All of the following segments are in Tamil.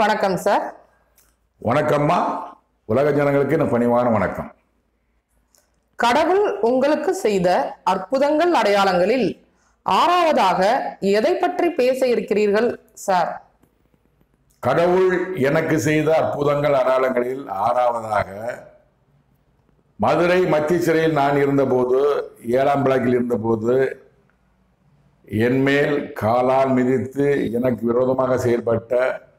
வணக்கம் சார். வணக்கம்மா. உலக ஜனங்களுக்கு என் பணிவான வணக்கம். கடவுள் உங்களுக்கு செய்த அற்புதங்கள் அடையாளங்களில் ஆறாவதாக எதை பற்றி பேச இருக்கிறீர்கள் சார்? கடவுள் எனக்கு செய்த அற்புதங்கள் அடையாளங்களில் ஆறாவதாக மதுரை மத்திய சிறையில் நான் இருந்தபோது, 7ஆம் பிளாக்கில் இருந்தபோது என் மேல் காலால் மிதித்து எனக்கு விரோதமாக செயல்பட்ட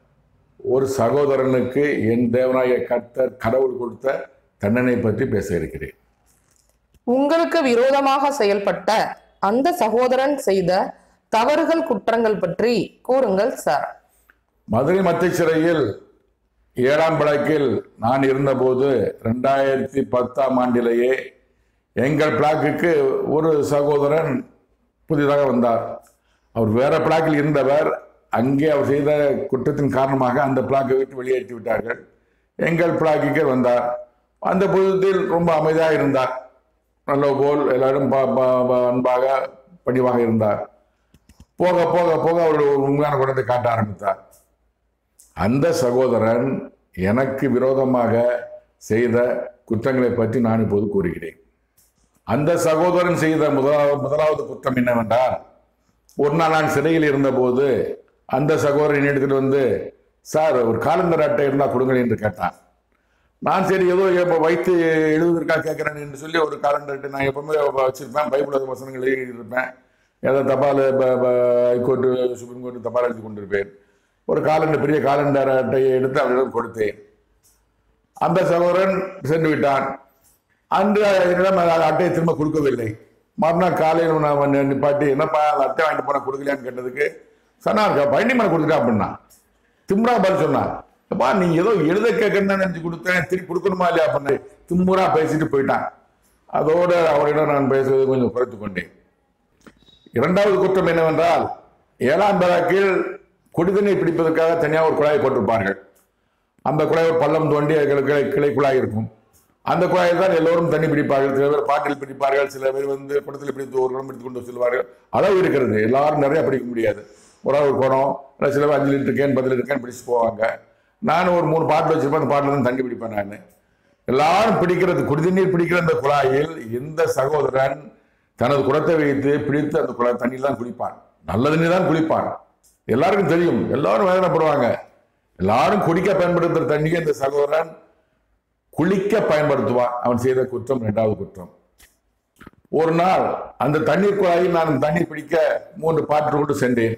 ஒரு சகோதரனுக்கு என் தேவனாய கர்த்தர் கடவுள் கொடுத்த தண்டனை பற்றி பேச இருக்கிறேன். உங்களுக்கு விரோதமாக செயல்பட்ட அந்த சகோதரன் செய்த தவறுகள், குற்றங்கள் பற்றி கூறுங்கள் சார். மதுரை மத்திய சிறையில் 7ஆம் பிளாக்கில் நான் இருந்தபோது 2010ஆம் ஆண்டிலேயே எங்கள் பிளாக்குக்கு ஒரு சகோதரன் புதிதாக வந்தார். அவர் வேற பிளாக்கில் இருந்தவர். அங்கே அவர் செய்த குற்றத்தின் காரணமாக அந்த பிளாக்கை விட்டு வெளியேற்றி விட்டார்கள். எங்கள் பிளாக்குக்கு வந்தார். அந்த புதியத்தில் ரொம்ப அமைதியாக இருந்தார். நல்ல போல் எல்லாரும் அன்பாக பணிவாக இருந்தார். போக போக போக அவருடைய ஒரு உண்மையான குணத்தை காட்ட ஆரம்பித்தார். அந்த சகோதரன் எனக்கு விரோதமாக செய்த குற்றங்களை பற்றி நான் இப்போது கூறுகிறேன். அந்த சகோதரன் செய்த முதலாவது குற்றம் என்னவென்றால், ஒரு நாள் நான் சிறையில் இருந்தபோது அந்த சகோதரன் எடுத்துட்டு வந்து, சார் ஒரு காலண்டர் அட்டை இருந்தால் கொடுங்கள் என்று கேட்டான். நான் சரி ஏதோ வைத்து எழுதுவதற்காக கேட்கிறேன் என்று சொல்லி ஒரு காலண்டர் அட்டை நான் எப்பவுமே வச்சிருப்பேன். பைபிள் வசனங்கள் எழுதியிருப்பேன். ஏதோ தபால் ஹைகோர்ட்டு, சுப்ரீம் கோர்ட்டு தபால் எழுதி கொண்டிருப்பேன். ஒரு காலண்டர், பெரிய காலண்டர் அட்டையை எடுத்து அவரிடம் கொடுத்தேன். அந்த சகோதரன் சென்று விட்டான். அன்று என்னிடம் அட்டையை திரும்ப கொடுக்கவில்லை. மறுநாள் காலையில் நான் நிப்பாட்டி, என்னப்பா அட்டை வாங்கிட்டு போன கொடுக்கலையான்னு கேட்டதுக்கு சொன்னார், பழனி மனை கொடுத்துட்டா அப்படின்னா. திமுறா பதில் சொன்னார், அப்பா நீ ஏதோ எழுத கேட்கணும்னு நினைச்சு கொடுத்தேன், திருப்பி கொடுக்கணுமா இல்லையா அப்படின்னு திமுறா பேசிட்டு போயிட்டான். அதோடு அவரிடம் நான் பேசுவதை கொஞ்சம் குறைத்து கொண்டேன். இரண்டாவது குற்றம் என்னவென்றால், 7ஆம் பிளாக்கில் குடிதண்ணீர் பிடிப்பதற்காக தனியாக ஒரு குழாயை போட்டிருப்பார்கள். அந்த குழாய் ஒரு பள்ளம் தோண்டி கிளை குழாய் இருக்கும். அந்த குழாயில் தான் எல்லோரும் தண்ணி பிடிப்பார்கள். சில பேர் பாட்டில் பிடிப்பார்கள், சில பேர் குடத்தில் பிடித்து ஒரு குடம் பிடித்து கொண்டு செல்வார்கள். அளவு இருக்கிறது, எல்லாரும் நிறைய பிடிக்க முடியாது. ஒரு குடம், சில பேர் 5 லிட்டர் கேன் 10 லிட்டர் கேன் பிடிச்சு போவாங்க. நான் ஒரு 3 பாட்டில் வச்சிருப்பேன். அந்த பாட்டில் தான் தண்ணி பிடிப்பேன். நான் எல்லாரும் பிடிக்கிறது, குடிதண்ணீர் பிடிக்கிற அந்த குழாயில் எந்த சகோதரன் தனது குடத்தை வைத்து பிடித்து அந்த குழாய் தண்ணியில் தான் குளிப்பான். நல்ல தண்ணி தான் குளிப்பான். எல்லாருக்கும் தெரியும், எல்லாரும் வேதனைப்படுவாங்க. எல்லாரும் குடிக்க பயன்படுத்துகிற தண்ணியை இந்த சகோதரன் குளிக்க பயன்படுத்துவான். அவன் செய்த குற்றம் 2வது குற்றம். ஒரு நாள் அந்த தண்ணீர் குழாயில் நான் தண்ணீர் பிடிக்க 3 பாட்டில் கொண்டு சென்றேன்.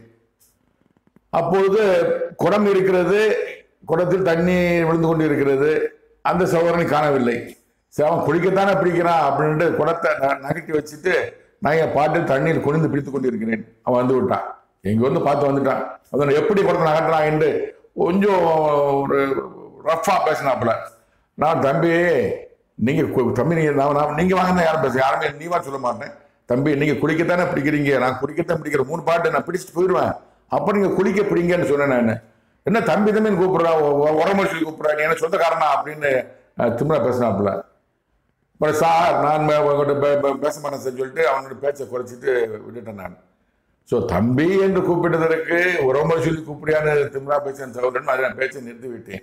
அப்பொழுது குடம் இருக்கிறது, குடத்தில் தண்ணீர் விழுந்து கொண்டு இருக்கிறது. அந்த சகோதரனை காணவில்லை. அவன் குளிக்கத்தானே பிடிக்கிறான் அப்படின்ட்டு குடத்தை நகட்டி வச்சுட்டு நான் என் பாட்டில் தண்ணீர் குனிந்து பிடித்து கொண்டு இருக்கிறேன். அவன் வந்து விட்டான். எங்க வந்து பார்த்து வந்துட்டான். அதனை எப்படி குடத்தை நகட்டுறான் என்று கொஞ்சம் ஒரு ரஃபா பேசினாப்புல. நான், தம்பி நீங்க நீங்க வாங்க, யாரும் பேச யாருமே நீவா சொல்ல மாட்டேன். தம்பி நீங்க குளிக்கத்தானே பிடிக்கிறீங்க, நான் குடிக்கத்தான் பிடிக்கிற 3 பாட்டு நான் பிடிச்சிட்டு போயிடுவேன். அப்ப நீங்க குளிக்க பிடிங்கன்னு சொன்னேன். நான் என்ன தம்பி தம்பின்னு கூப்பிடுறான், உரமொழி சொல்லி கூப்பிடுறேன், நீ என்ன சொந்தக்காரனா அப்படின்னு திமுறா பேசினாப்புல. அப்புறம் சார் நான் பேச மாட்டேன் சொல்லிட்டு அவனோட பேச்சை குறைச்சிட்டு விட்டுட்டேன் நான். ஸோ தம்பி என்று கூப்பிட்டதற்கு உரமொழி சொல்லி கூப்பிடியான்னு திமுறா பேசின சகோதரன் அதை நான் பேச்சை நிறுத்தி விட்டேன்.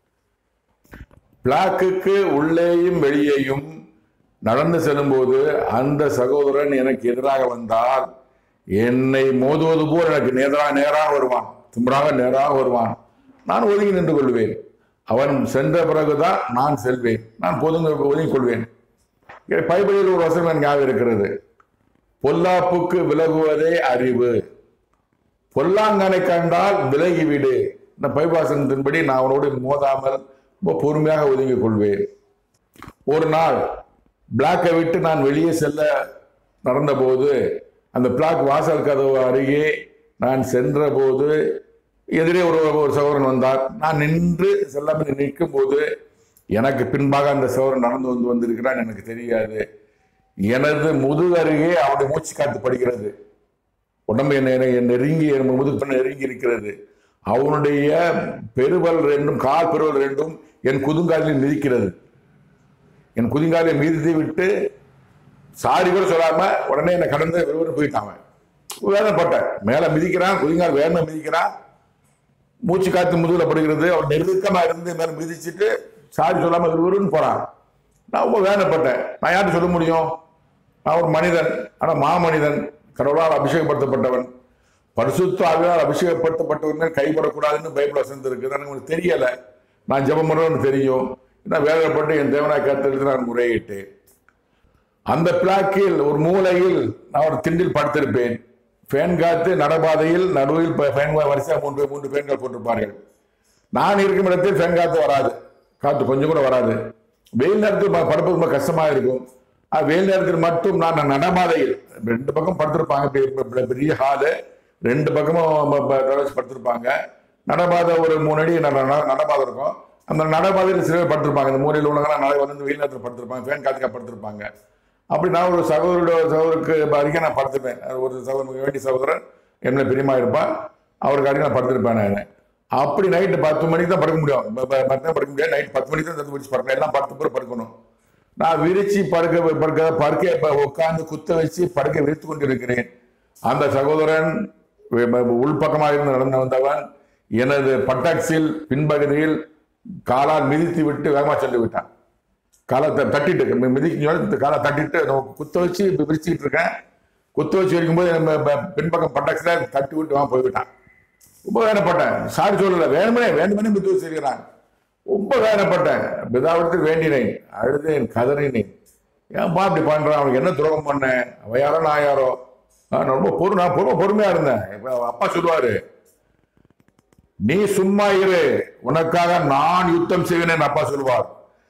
பிளாக்குக்கு உள்ளேயும் வெளியேயும் நடந்து செல்லும் போது அந்த சகோதரன் எனக்கு எதிராக வந்தால் என்னை மோதுவது போல் எனக்கு நேராக வருவான். திமுறாக நேராக வருவான். நான் ஒதுங்கி நின்று கொள்வேன். அவன் சென்ற பிறகுதான் நான் செல்வேன். நான் ஒதுங்கிக் கொள்வேன். பைபிளில் ஒரு வசனம் எனக்கு ஞாபகம் இருக்கிறது, பொல்லாப்புக்கு விலகுவதே அறிவு, பொல்லாங்கனை கண்டால் விலகிவிடு. இந்த பைபிள் வசனத்தின்படி நான் அவனோடு மோதாமல் ரொம்ப பொறுமையாக ஒதுங்கிக் கொள்வேன். ஒரு நாள் பிளாக்கை விட்டு நான் வெளியே செல்ல நடந்த போது அந்த பிளாக் வாசல் கதவு அருகே நான் சென்ற போது எதிரே ஒரு சகோதரன் வந்தார். நான் நின்று செல்லாமல் நிற்கும் போது எனக்கு பின்பாக அந்த சகோதரன் நடந்து வந்திருக்கிறான். எனக்கு தெரியாது. எனது முதுகு அருகே அவனுடைய மூச்சு காத்து படுகிறது. உடம்பு நெருங்கி முதுகு நெருங்கி இருக்கிறது. அவனுடைய பெருவல் 2 கால் பெருவல் 2 என் குதிங்காலில் மிதிக்கிறது. என் குதிங்காலை மிதித்து விட்டு சாரி கூட சொல்லாம உடனே என்னை கடந்து விறுவிறு போயிட்டான். வேதனைப்பட்டேன். மேல மிதிக்கிறான், குதிங்கால் வேதனை மிதிக்கிறான். மூச்சு காத்து முதுகுல படுகிறது. அவர் நெருக்கமா இருந்து மேல மிதிச்சுட்டு சாரி சொல்லாம விறுவிறுன்னு போறான். நான் ரொம்ப வேதனைப்பட்டேன். நான் யார்கிட்ட சொல்ல முடியும்? நான் ஒரு மனிதன், ஆனா மாமனிதன், கடவுளால் அபிஷேகப்படுத்தப்பட்டவன், பரிசுத்த ஆவியால் அபிஷேகப்படுத்தப்பட்டவர்கள் கைப்படக்கூடாதுன்னு பைபிள் வசனம் இருக்குது. எனக்கு உங்களுக்கு தெரியல. நான் ஜெபம் பண்ணுறேன்னு தெரியும். நான் வேதனைப்பட்டு என் தேவனாய் கர்த்தருக்கு நான் முறையிட்டு அந்த பிளாக்கில் ஒரு மூலையில் நான் ஒரு திண்டில் படுத்திருப்பேன். ஃபேன் காத்து நடபாதையில் நடுவில் வரிசையாக மூன்று ஃபேன்கள் போட்டிருப்பார்கள். நான் இருக்கும் இடத்தில் ஃபேன் காத்து வராது, காத்து கொஞ்சம் கூட வராது. வெயில் நேரத்தில் படுப்பது ரொம்ப கஷ்டமா இருக்கும். வெயில் நேரத்தில் மட்டும் நான் நடபாதையில் 2 பக்கம் படுத்திருப்பாங்க. பெரிய ஹாலு, 2 பக்கமும் படுத்திருப்பாங்க. நடபாதை ஒரு 3 அடி நடபாதை இருக்கும். அந்த நடபாதையில் சில பேர் படுத்திருப்பாங்க. இந்த மூலையில் உள்ளவங்க நடை வந்து வெயில் நேரத்தில் படுத்திருப்பாங்க, ஃபேன் காத்துக்காக படுத்திருப்பாங்க. அப்படி நான் ஒரு சகோதரருக்கு அருகே நான் படுத்துப்பேன். ஒரு சகோதரனுக்கு வேண்டிய சகோதரர் என்ன பிரியமா இருப்பான், அவருக்கு அருகே நான் படுத்திருப்பேன். நான் அப்படி நைட்டு 10 மணிக்கு தான் படுக்க முடியும். படுக்க முடியாது. நைட் 10 மணிக்கு தான் விரிச்சு படுக்கணும். எல்லாம் 10 பேர் படுக்கணும். நான் விரிச்சு படுக்க உட்கார்ந்து குத்த வச்சு படுக்க விரித்து கொண்டு இருக்கிறேன். அந்த சகோதரன் உள்பக்கமாக இருந்து நடந்து வந்தவன் எனது பட்டாக்ஸில் பின்பகுதியில் காலால் மிதித்து விட்டு வேகமா சென்று விட்டான். காலை தட்டிட்டு மிதிக்க காலை தட்டிட்டு குத்த வச்சு விரிச்சுக்கிட்டு இருக்கேன். குத்த வச்சு வைக்கும்போது பின்பக்கம் பட்டாக்ஸ்ல தட்டி விட்டு போய்விட்டான். ரொம்ப வேதனைப்பட்டேன். சாரி சொல்லல, வேணுமனே மித்து வச்சிருக்கிறான். ரொம்ப வேதனைப்பட்டேன். பிதாவிடத்தில் வேண்டினேன், அழுதேன், கதறினேன். ஏன்பா இப்படி பண்றான்? அவனுக்கு என்ன துரோகம் பண்ணேன்? அவன் யாரோ நான் யாரோ? நான் ரொம்ப பொறுமையா இருந்தேன். இப்ப அப்பா சொல்லுவாரு, நீ சும்மா இரு, உனக்காக நான் யுத்தம் செய்வேன் அப்பா சொல்லுவார்.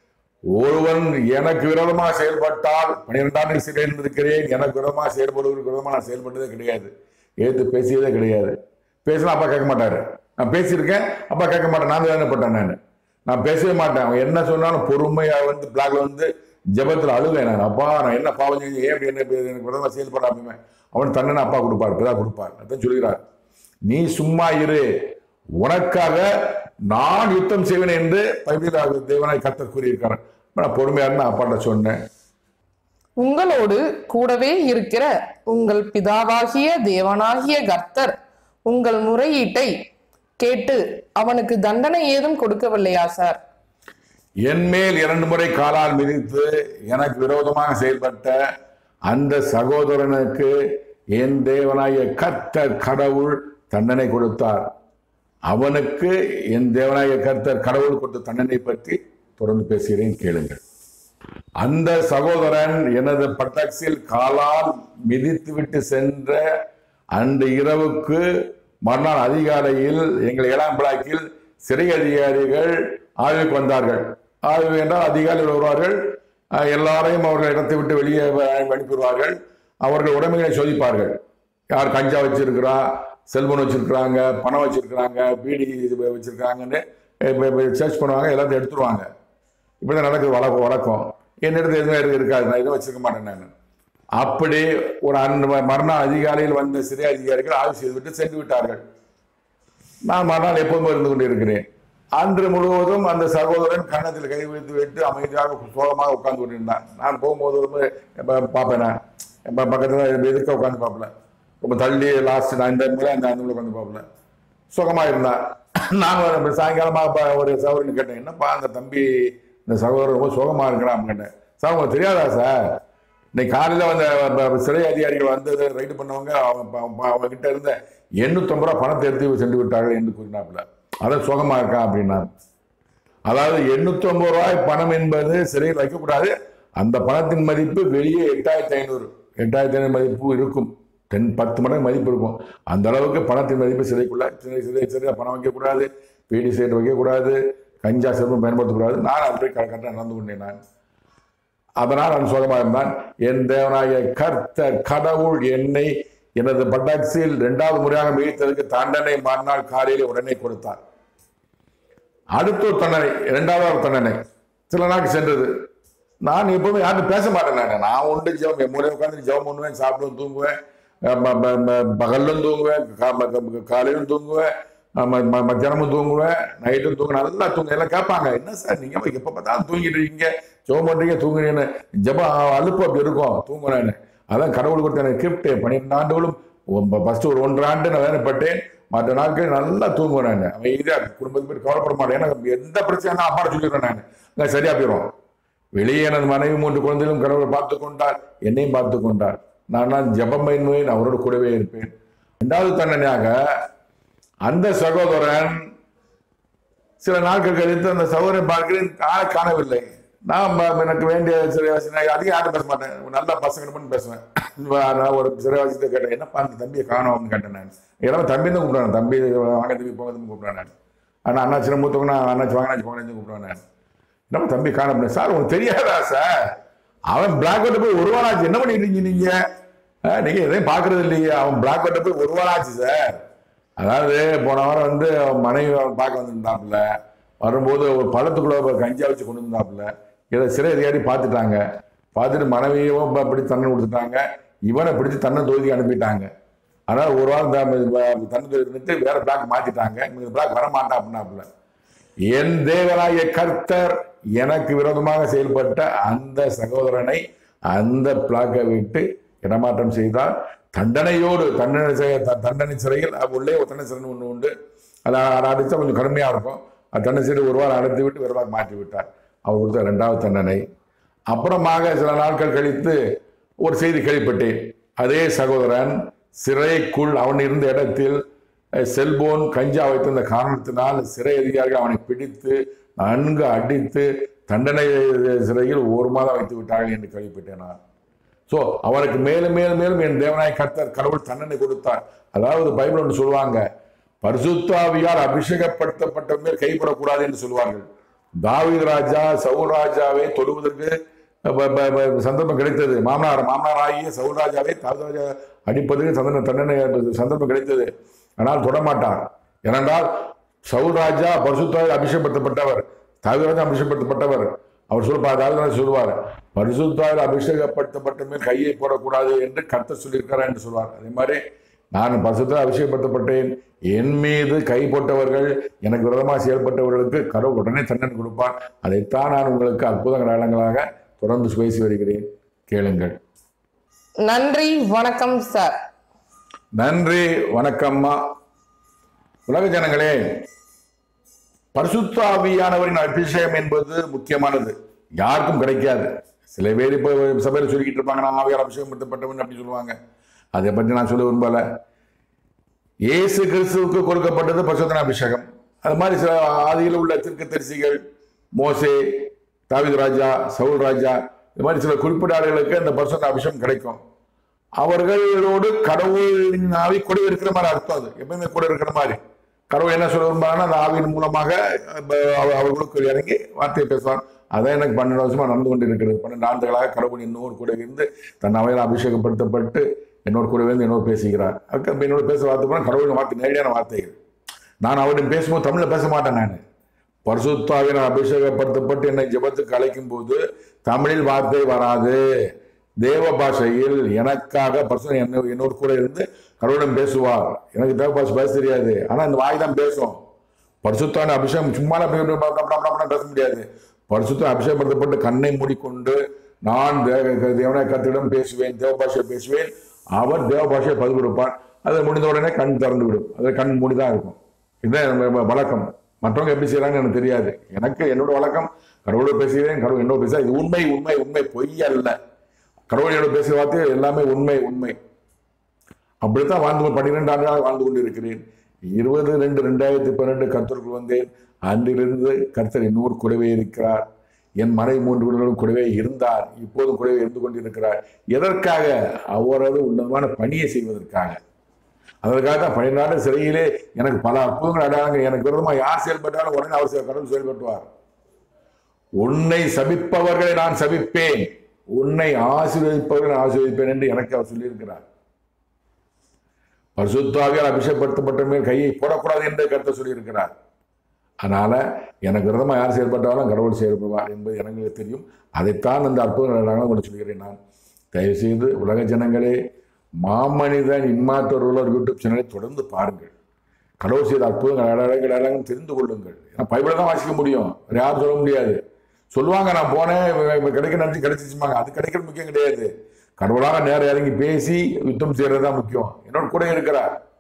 ஒருவன் எனக்கு விரோதமாக செயல்பட்டால் 12 ஆண்டு சிறையில் இருக்கிறேன். எனக்கு விரோதமாக செயல்படுவதற்கு விரோதமாக நான் செயல்பட்டதே கிடையாது, ஏற்று பேசியதே கிடையாது. பேசினா அப்பா கேட்க மாட்டாரு. நான் பேசியிருக்கேன், அப்பா கேட்க மாட்டேன். நான் வேதனைப்பட்டேன். நான் பேசவே மாட்டேன். அவன் என்ன சொன்னாலும் பொறுமையா வந்து பிளாக்ல வந்து ஜபத்தில் அழுவேன். நான் அப்பா நான் என்ன பாவம் செஞ்சு ஏன் அப்படி எனக்கு விரோதமாக செயல்படாம அவன் தண்டனை அப்பா கொடுப்பார், பிதா கொடுப்பார். அதான் சொல்கிறார், நீ சும்மா இரு, உனக்காக நான் யுத்தம் செய்வேன் என்று பைபிளில் தேவனாய் கர்த்தர் கூறியிருக்கார். நான் பொறுமையா இருந்தா அப்பாட்ட சொன்னேன். உங்களோடு கூடவே இருக்கிற உங்கள் பிதாவாகிய தேவனாகிய கர்த்தர் உங்கள் முறையீட்டை கேட்டு அவனுக்கு தண்டனை ஏதும் கொடுக்கவில்லையா சார்? என் மேல் 2 முறை காலால் மிதித்து எனக்கு விரோதமாக செயல்பட்ட அந்த சகோதரனுக்கு என் தேவனாகிய கர்த்தர் கடவுள் தண்டனை கொடுத்தார். அவனுக்கு என் தேவனாகிய கர்த்தர் கடவுள் கொடுத்த தண்டனை பற்றி தொடர்ந்து பேசுகிறேன், கேளுங்கள். அந்த சகோதரன் எனது பட்டாக்ஸில் காலால் மிதித்து விட்டு சென்ற அன்று இரவுக்கு மறுநாள் அதிகாலையில் எங்கள் 7ஆம் பிளாக்கில் சிறை அதிகாரிகள் ஆய்வுக்கு வந்தார்கள். ஆய்வு என்றால் அதிகாரிகள் வருவார்கள், எல்லாரையும் அவர்கள் இடத்தை விட்டு வெளியே அனுப்பிடுவார்கள். அவர்கள் உடைமைகளை சோதிப்பார்கள். யார் கஞ்சா வச்சிருக்கிறா, செல்போன் வச்சிருக்கிறாங்க, பணம் வச்சிருக்கிறாங்க, பீடி வச்சிருக்காங்கன்னு சர்ச் பண்ணுவாங்க, எல்லாத்தையும் எடுத்துருவாங்க. இப்படிதான் நடக்குது வழக்கம். என்னிடத்துல எதுவுமே இருக்காது, நான் எதுவும் வச்சிருக்க மாட்டேன். நான் அப்படி ஒரு மறுநாள் அதிகாலையில் வந்த சிறை அதிகாரிகள் ஆய்வு செய்துவிட்டு சென்று விட்டார்கள். நான் மறுநாள் எப்போதுமே இருந்து கொண்டு இருக்கிறேன். அன்று முழுவதும் அந்த சகோதரன் கன்னத்தில் கை வைத்து விட்டு அமைதியாக சோகமாக உட்கார்ந்து கொண்டிருந்தான். நான் போகும்போது பார்ப்பேன், நான் பக்கத்துல எதுக்க உட்காந்து பார்ப்பேன். ரொம்ப தள்ளி லாஸ்ட் நான் இந்த முறை அந்த உட்காந்து பார்ப்பேன். சுகமா இருந்தான். நான் சாயங்காலமா ஒரு சகோதரன் கேட்டேன், என்னப்பா அந்த தம்பி இந்த சகோதரர் ரொம்ப சோகமா இருக்கிறான் கேட்டேன். சார் உங்களுக்கு தெரியாதா சார், இன்னைக்கு காலையில வந்த சிறை அதிகாரிகள் வந்தது ரைடு பண்ணவங்க அவங்க கிட்ட இருந்த 850 ரூபா பணத்தை எடுத்து சென்று விட்டார்கள் என்று கூறினாப்புல. அதான் சோகமா இருக்கான் அப்படின்னா. அதாவது 850 ரூபாய் பணம் என்பது சிறையில் வைக்கக்கூடாது. அந்த பணத்தின் மதிப்பு வெளியே 8500 மதிப்பு இருக்கும். 10 மடங்கு மதிப்பு இருக்கும். அந்த அளவுக்கு பணத்தின் மதிப்பு சிறைக்குள்ள சிறையா பணம் வைக்கக்கூடாது, பீடி சைடு வைக்கக்கூடாது, கஞ்சா செல்வம் பயன்படுத்தக்கூடாது. நான் அப்படி கரெக்டாக நடந்து கொண்டேன். நான் அதனால் நான் சோகமாக இருந்தான். என் தேவனாகிய கர்த்தர் கடவுள் என்னை எனது பட்டாக்ஸில் 2வது முறையாக மிதித்ததற்கு தண்டனை மறுநாள் காலையில் உடனே கொடுத்தார். அடுத்த ஒரு தண்டனை, 2வது தண்டனை சில நாள் சென்றது. நான் எப்பவுமே யாரும் பேச மாட்டேன். நான் உண்டு ஜெபம், என் மூலையை உட்காந்து ஜெபம் பண்ணுவேன், சாப்பிடுவேன், தூங்குவேன், பகலும் தூங்குவேன், காலையிலும் தூங்குவேன், மத்தியானமும் தூங்குவேன், நைட்டும் தூங்க, நல்லா தூங்க. எல்லாம் கேட்பாங்க, என்ன சார் நீங்க எப்ப பார்த்தாலும் தூங்கிட்டு இருக்கீங்க, ஜெபம் பண்றீங்க, தூங்குறீங்கன்னு. ஜெபம் அலுப்பு அப்படி இருக்கும், தூங்குறேன்னு. அதான் கடவுள் கொடுத்த எனக்கு கிஃப்ட். 12 ஆண்டுகளும் ஃபர்ஸ்ட் ஒரு 1.5 ஆண்டு நான் வேலைப்பட்டேன். மற்ற நாட்கள் நல்லா தூங்குவேன். நான் அமைதியா குடும்பத்தை போய் கவலைப்பட மாட்டேன். ஏன்னா எந்த பிரச்சனை அப்பாட சொல்லிடுறேன். நான் சரியா போயிடும். வெளியே எனது மனைவி 3 குழந்தைகளும் கடவுளை பார்த்து கொண்டார், என்னையும் பார்த்து கொண்டார். நான் ஜெபம் பண்ணுவேன், அவரோட கூடவே இருப்பேன். 2வது தண்டனையாக அந்த சகோதரன் சில நாட்கள் கழித்து அந்த சகோதரன் பார்க்கிறேன், காணவில்லை. நான் எனக்கு வேண்டிய சிறைவாசி அதிகம் யாரும் பேச மாட்டேன், நல்ல பசங்க பண்ணி பேசுவேன். நான் ஒரு சிறைவாசித்தை கேட்டேன், என்னப்பா அந்த தம்பியை காணும் அப்படின்னு கேட்டேன். நான் எல்லாமே தம்பி தான் கூப்பிடுவேன், தம்பி வாங்க தம்பி போங்க தம்பி கூப்பிடுவேன். நான் ஆனால் அண்ணாச்சி மூத்தவங்க அண்ணாச்சி வாங்கினாச்சு போங்கன்னு கூப்பிடுவேன். நான் என்னப்பா தம்பி காண அப்படின்னு. சார் உங்களுக்கு தெரியாதா சார், அவன் பிளாக் அவுட் போய் 1 வாரம் ஆச்சு, என்ன பண்ணிட்டு இருக்கீங்க நீங்க? நீங்க எதையும் பாக்குறது இல்லையே, அவன் பிளாக் அவுட் போய் 1 வாரம் ஆச்சு சார். அதாவது போன வாரம் வந்து மனைவி பார்க்க வந்திருந்தாப்புல, வரும்போது ஒரு பழத்துக்குள்ள கஞ்சியா வச்சு கொண்டு வந்தாப்புல. இதை சிறை அதிகாரி பார்த்துட்டாங்க. பார்த்துட்டு மனைவியும் பிடிச்சி தண்ணி கொடுத்துட்டாங்க, இவனை பிடிச்சி தன்னை தொகுதி அனுப்பிட்டாங்க. அதனால 1 வாரம் தண்ணி தொகுதி இருந்துட்டு வேற பிளாக் மாத்திட்டாங்க. இந்த பிளாக் வர மாட்டான் அப்படின்னாப்புல. என் தேவனாய கர்த்தர் எனக்கு விரோதமாக செயல்பட்ட அந்த சகோதரனை அந்த பிளாக்கை விட்டு இடமாற்றம் செய்தால் தண்டனையோடு தண்டனை சிறையில் உள்ளே ஒரு தண்டனை சிறை ஒன்று உண்டு. அதை அடித்தா கொஞ்சம் கடுமையாக இருக்கும். தண்டனை சிறை 1 வாரம் அடைத்து விட்டு வேறு மாற்றி விட்டார். அவர் கொடுத்த 2வது தண்டனை. அப்புறமாக சில நாட்கள் கழித்து ஒரு செய்தி கேள்விப்பட்டேன். அதே சகோதரன் சிறைக்குள் அவன் இருந்த இடத்தில் செல்போன் கஞ்சா வைத்திருந்த காரணத்தினால் சிறை அதிகாரிகள் அவனை பிடித்து நன்கு அடித்து தண்டனை சிறையில் 1 மாதம் வைத்து விட்டார்கள் என்று கேள்விப்பட்டேன் நான். ஸோ அவருக்கு மேலும் மேலும் மேலும் என் தேவனாய கர்த்தர் கடவுள் தண்டனை கொடுத்தார். அதாவது பைபிள் ஒன்று சொல்லுவாங்க, பரிசுத்த ஆவியால் அபிஷேகப்படுத்தப்பட்ட மேல் கைப்படக்கூடாது என்று சொல்வார்கள். தாவீது ராஜா சவுல் ராஜாவை தொடுவதற்கு சந்தர்ப்பம் கிடைத்தது. மாமனார் ஆகிய சவுல் ராஜாவை தாவீது ராஜா அடிப்பதற்கு தண்டனை சந்தர்ப்பம் கிடைத்தது. ஆனால் தொடமாட்டார். ஏனென்றால் சவுல் ராஜா பரிசுத்தாவில் அபிஷேகப்படுத்தப்பட்டவர், தாவீது ராஜா அபிஷேகப்படுத்தப்பட்டவர். அவர் சொல்லுவார், பரிசுத்தாவில் அபிஷேகப்படுத்தப்பட்ட மேல் கையை போடக்கூடாது என்று கர்த்தர் சொல்லியிருக்கிறார் என்று சொல்வார். அதே மாதிரி நான் பரிசுத்தால் அபிஷேகப்படுத்தப்பட்டேன், என் மீது கை போட்டவர்கள் எனக்கு விரோதமாக செயல்பட்டவர்களுக்கு கடவுள் உடனே தண்டனை கொடுப்பார். அதைத்தான் நான் உங்களுக்கு அற்புதங்கள் அடையாளங்களாக தொடர்ந்து பேசி வருகிறேன், கேளுங்கள். நன்றி, வணக்கம் சார். நன்றி, வணக்கம்மா. உலக ஜனங்களே, பரிசுத்த ஆவியானவரின் அபிஷேகம் என்பது முக்கியமானது, யாருக்கும் கிடைக்காது. சில பேர் இப்போ சபையில் சொல்லிக்கிட்டு இருப்பாங்க, நான் ஆவியார் அபிஷேகம் படுத்தப்பட்டவன் அப்படி சொல்லுவாங்க. அதை பற்றி நான் சொல்ல விரும்பல. இயேசு கிறிஸ்துவுக்கு கொடுக்கப்பட்டது பரிசுத்த அபிஷேகம். அது மாதிரி சில ஆதியில் உள்ள தீர்க்கதரிசிகள், மோசே, தாவீது ராஜா, சவுல் ராஜா, இது மாதிரி சில குறிப்பிட்ட ஆளுகளுக்கு அந்த பரிசுத்த அபிஷேகம் கிடைக்கும். அவர்களோடு கடவுளின் ஆவி கூட இருக்கிற மாதிரி அர்த்தம். அது எப்பவுமே கூட இருக்கிற மாதிரி. கடவுள் என்ன சொல்ல விரும்பாங்கன்னா அந்த ஆவியின் மூலமாக அவர்களுக்கு இறங்கி வார்த்தையை பேசுவார். அதான் எனக்கு 12 வருஷமா நடந்து கொண்டு இருக்கிறது. 12 ஆண்டுகளாக கடவுள் என்னோடு கூட இருந்து தன் அவையில் அபிஷேகப்படுத்தப்பட்டு என்னோட கூட இருந்து என்னோடு பேசுகிறார். அதுக்கு என்னோட பேச வார்த்தை போனால் கடவுளின் வார்த்தை நேரடியான வார்த்தைகள். நான் அவரிடம் பேசும்போது தமிழில் பேச மாட்டேன். நான் பரிசுத்த ஆவியால் அபிஷேகப்படுத்தப்பட்டு என்னை ஜெபத்துக்கு அழைக்கும் போது தமிழில் வார்த்தை வராது. தேவ பாஷையில் எனக்காக பரிசுத்த என்னோடு கூட இருந்து கடவுளிடம் பேசுவார். எனக்கு தேவ பாஷை பேச தெரியாது, ஆனா இந்த வாய் தான் பேசும். பரிசுத்தான அபிஷேகம் சும்மா பேச முடியாது. பரிசுத்த அபிஷேகப்படுத்தப்பட்டு கண்ணை மூடிக்கொண்டு நான் தேவனாய கர்த்தரிடம் பேசுவேன், தேவ பாஷையை பேசுவேன். அவர் தேவ பாஷையை பதில் கொடுப்பார். அதை முடிந்த உடனே கண் திறந்து விடும். அது கண் மூடிதான் இருக்கும். இதுதான் வழக்கம். மற்றவங்க எப்படி செய்யறாங்கன்னு எனக்கு தெரியாது. எனக்கு என்னோட வழக்கம், கடவுளோட பேசுகிறேன், கடவுள் என்னோட பேச. இது உண்மை, உண்மை, உண்மை, பொய் அல்ல. கடவுளோட பேசுகிற வார்த்தை எல்லாமே உண்மை, உண்மை. அப்படித்தான் 12 ஆண்டுகளாக வாழ்ந்து கொண்டு இருக்கிறேன். 20/2/2012 கர்த்தருக்குள் வந்தேன். அன்றிலிருந்து கர்த்தர் என்னோடு கூடவே இருக்கிறார். என் மனைவி 3 வீடுகளும் கூடவே இருந்தார், இப்போதும் கூடவே இருந்து கொண்டிருக்கிறார். எதற்காக? அவரது உன்னதமான பணியை செய்வதற்காக. அதற்காக தான் 12 ஆண்டு சிறையிலே எனக்கு பல அற்புதங்கள் அடையாளங்க. எனக்கு விரோதமாக யார் செயல்பட்டாலும் உடனே அவர் கடவுள் செயல்பட்டுவார். உன்னை சபிப்பவர்களை நான் சபிப்பேன், உன்னை ஆசீர்வதிப்பவர்களை ஆசீர்வதிப்பேன் என்று எனக்கு அவர் சொல்லியிருக்கிறார். பரிசுத்த ஆவியால் அபிஷேகப்படுத்தப்பட்ட மேல் கையை போடக்கூடாது என்று கர்த்தர் சொல்லியிருக்கிறார். அதனால எனக்கு விரோதமாக யார் செயல்பட்டாலும் கடவுள் செயல்படுவார் என்பது எனக்கு தெரியும். அதைத்தான் அந்த அற்புதங்கள் கொண்டு சொல்கிறேன். நான் தயவுசெய்து உலக ஜனங்களே, மாமனிதன் இம்மார்டல் யூடியூப் சேனலை தொடர்ந்து பாருங்கள். கடவுள் செய்த அற்புதங்கள் அடையாளங்கள் தெரிந்து கொள்ளுங்கள். ஏன்னா பைபிளை தான் வாசிக்க முடியும், வேற யாரும் சொல்ல முடியாது. சொல்லுவாங்க நான் போனேன் கிடைக்க நினைச்சு கிடைச்சிச்சுமாங்க. அது கிடைக்கிறது முக்கியம் கிடையாது. கடவுளாக நேரம் இறங்கி பேசி யுத்தம் செய்யறது தான் முக்கியம். என்னோட கூட இருக்கிறார்.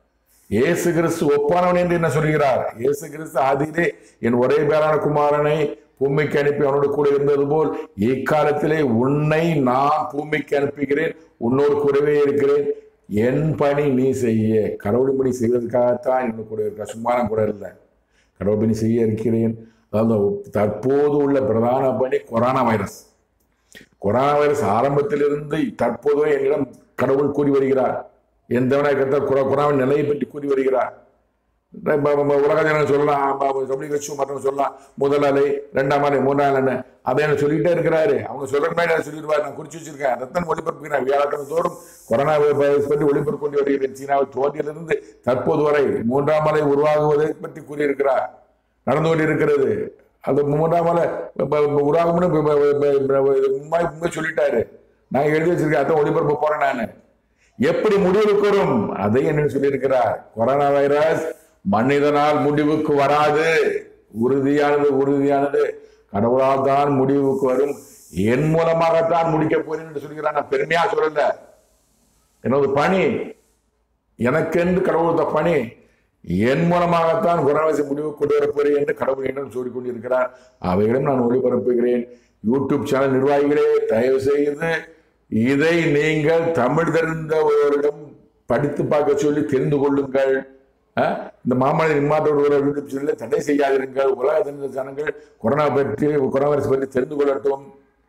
இயேசு கிறிஸ்து ஒப்பானவன் என்று என்ன சொல்கிறார்? இயேசு கிறிஸ்து ஆதியிலே என் ஒரே பேரான குமாரனை பூமிக்கு அனுப்பி அவனோடு கூட இருந்தது போல் இக்காலத்திலே உன்னை நான் பூமிக்கு அனுப்புகிறேன், உன்னோடு கூடவே இருக்கிறேன், என் பணி நீ செய்ய. கடவுள் பணி செய்வதற்காகத்தான் என்னோட கூட இருக்க, சும்மா கூட இல்லை, கடவுள் பணி செய்ய இருக்கிறேன். அதாவது தற்போது உள்ள பிரதான பணி கொரோனா வைரஸ். கொரோனா வைரஸ் ஆரம்பத்திலிருந்து தற்போது என்னிடம் கடவுள் கூறி வருகிறார். என் தேவனாய் கர்த்தர் கொரோனாவின் நிலையை பற்றி கூறி வருகிறார். உலக ஜனங்கள் சொல்லலாம், மற்றவங்க சொல்லலாம், முதல் அலை, இரண்டாம் அலை, மூன்றாம் அலை, அதை என்ன சொல்லிட்டே இருக்கிறாரு. அவங்க சொல்ற மாதிரி சொல்லிடுவார். நான் குறிச்சு வச்சிருக்கேன், அதைத்தான் ஒளிபரப்புகிறேன். வியாழக்கிழமை தோறும் கொரோனா வைரஸ் பற்றி ஒளிபரப்பு கொண்டு வருகிறேன். சீனாவில் தோன்றியிலிருந்து தற்போது வரை மூன்றாம் அலை உருவாகுவதை பற்றி கூறியிருக்கிறார். நடந்து கொண்டு இருக்கிறது. அந்த மூன்றாம் அலை உருவாகும்னு சொல்லிட்டாரு. நான் எழுதி வச்சிருக்கேன், அதான் ஒளிபரப்பு போறேன். நான் எப்படி முடிவுக்கு வரும் அதை என்ன சொல்லியிருக்கிறார்? கொரோனா வைரஸ் மனிதனால் முடிவுக்கு வராது, உறுதியானது கடவுளால் தான் முடிவுக்கு வரும், என் மூலமாகத்தான் முடிக்க போறேன் என்று சொல்கிறார். நான் பெருமையா சொல்லல, என்னோட பணி, எனக்கென்று கடவுள் பணி, என் மூலமாகத்தான் கொரோனா வைரஸ் முடிவுக்கு கொண்டு வரப்போறேன் என்று கடவுள் என்னும் சொல்லிக் கொண்டிருக்கிறார். அவைகளும் நான் ஒளிபரப்புகிறேன். யூடியூப் சேனல் நிர்வாகிகளே, தயவு செய்து இதை நீங்கள் தமிழ் தெரிந்தவர்களிடம் படித்து பார்க்க சொல்லி தெரிந்து கொள்ளுங்கள். இந்த மாமனிதன் இம்மார்டல் யூடியூப் சேனலை தடை செய்யாதிருங்கள். உலக தெரிந்த ஜனங்கள் கொரோனா வைரஸ் பற்றி தெரிந்து கொள்ளட்டும்.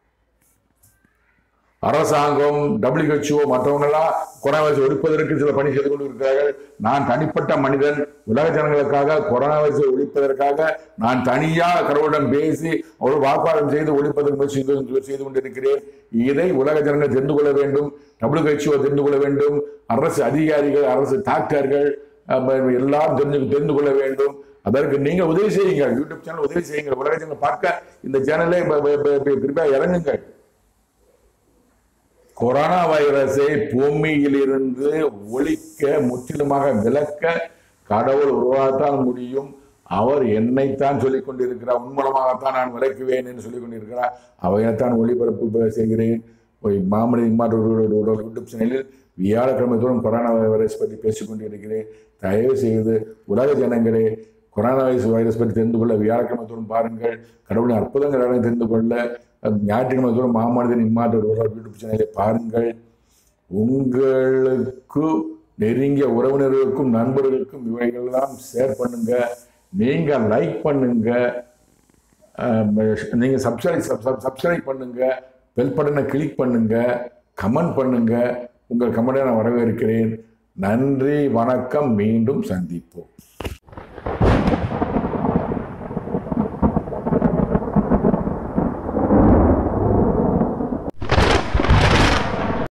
அரசாங்கம், WHO மற்றவங்கெல்லாம் கொரோனா வைரஸ் ஒழிப்பதற்கு சில பணி செய்து கொண்டு இருக்கிறார்கள். நான் தனிப்பட்ட மனிதன், உலக ஜனங்களுக்காக கொரோனா வைரஸை ஒழிப்பதற்காக நான் தனியாக கடவுளிடம் பேசி ஒரு வாக்குவாதம் செய்து ஒழிப்பதற்கு முயற்சி செய்து கொண்டிருக்கிறேன். இதை உலக ஜனங்கள் தெரிந்து கொள்ள வேண்டும், WHO தெரிந்து கொள்ள வேண்டும், அரசு அதிகாரிகள், அரசு டாக்டர்கள் எல்லாரும் தெரிந்து கொள்ள வேண்டும். அதற்கு நீங்க உதவி செய்யுங்கள். யூடியூப் சேனல் உதவி செய்யுங்கள். உலக ஜனங்கள் பார்க்க இந்த சேனலை குறிப்பா இறங்குங்கள். கொரோனா வைரஸை பூமியிலிருந்து ஒழிக்க, முற்றிலுமாக விலக்க கடவுள் உருவாகத்தான் முடியும். அவர் என்னைத்தான் சொல்லிக் கொண்டிருக்கிறார், உன்மூலமாகத்தான் நான் விளக்குவேன் என்று சொல்லிக் கொண்டிருக்கிறார். அவையத்தான் ஒளிபரப்பு செய்கிறேன். மாமனிதன் இம்மார்டல் யூடியூப் சேனலில் வியாழக்கிழமை தோறும் கொரோனா வைரஸ் பற்றி பேசிக் கொண்டிருக்கிறேன். தயவு செய்து உலக ஜனங்களே, கொரோனா வைரஸ் பற்றி தெரிந்து கொள்ள வியாழக்கிழமை தோறும் பாருங்கள். கடவுளின் அற்புதங்கள் தெரிந்து கொள்ள ஞாயிற்றுக்கிழமை தோறும் மாமனிதன் இம்மார்டல் யூடியூப் சேனலை பாருங்கள். உங்களுக்கு நெருங்கிய உறவினர்களுக்கும் நண்பர்களுக்கும் இவைகளெல்லாம் ஷேர் பண்ணுங்க. நீங்க லைக் பண்ணுங்க, நீங்க சப்ஸ்கிரைப் பண்ணுங்க, பெல் பட்டனை கிளிக் பண்ணுங்க, கமெண்ட் பண்ணுங்க. உங்கள் கமெண்டை நான் வரவேற்கிறேன். நன்றி, வணக்கம், மீண்டும் சந்திப்போம்.